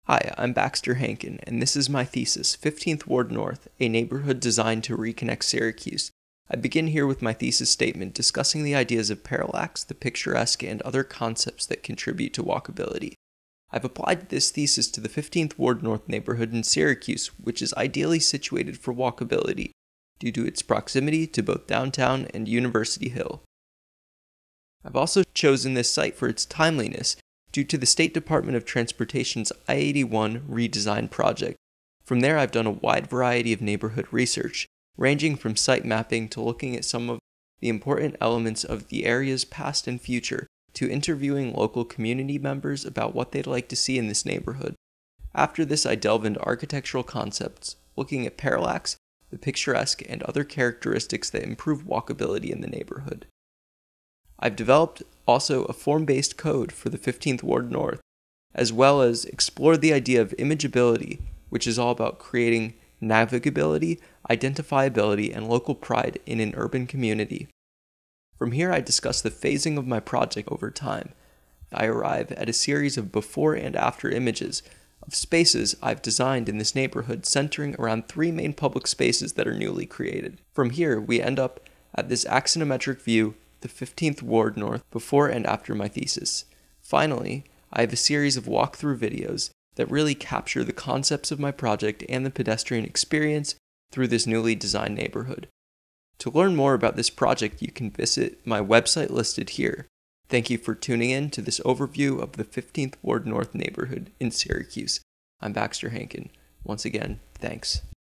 Hi, I'm Baxter Hankin, and this is my thesis, 15th Ward North, a neighborhood designed to reconnect Syracuse. I begin here with my thesis statement discussing the ideas of parallax, the picturesque, and other concepts that contribute to walkability. I've applied this thesis to the 15th Ward North neighborhood in Syracuse, which is ideally situated for walkability, due to its proximity to both downtown and University Hill. I've also chosen this site for its timeliness, due to the State Department of Transportation's I-81 redesign project. From there, I've done a wide variety of neighborhood research, ranging from site mapping to looking at some of the important elements of the area's past and future, to interviewing local community members about what they'd like to see in this neighborhood. After this, I delve into architectural concepts, looking at parallax, the picturesque, and other characteristics that improve walkability in the neighborhood. I've developed also a form-based code for the 15th Ward North, as well as explored the idea of imageability, which is all about creating navigability, identifiability, and local pride in an urban community. From here, I discuss the phasing of my project over time. I arrive at a series of before and after images of spaces I've designed in this neighborhood centering around three main public spaces that are newly created. From here, we end up at this axonometric view, the 15th Ward North, before and after my thesis. Finally, I have a series of walkthrough videos that really capture the concepts of my project and the pedestrian experience through this newly designed neighborhood. To learn more about this project, you can visit my website listed here. Thank you for tuning in to this overview of the 15th Ward North neighborhood in Syracuse. I'm Baxter Hankin. Once again, thanks.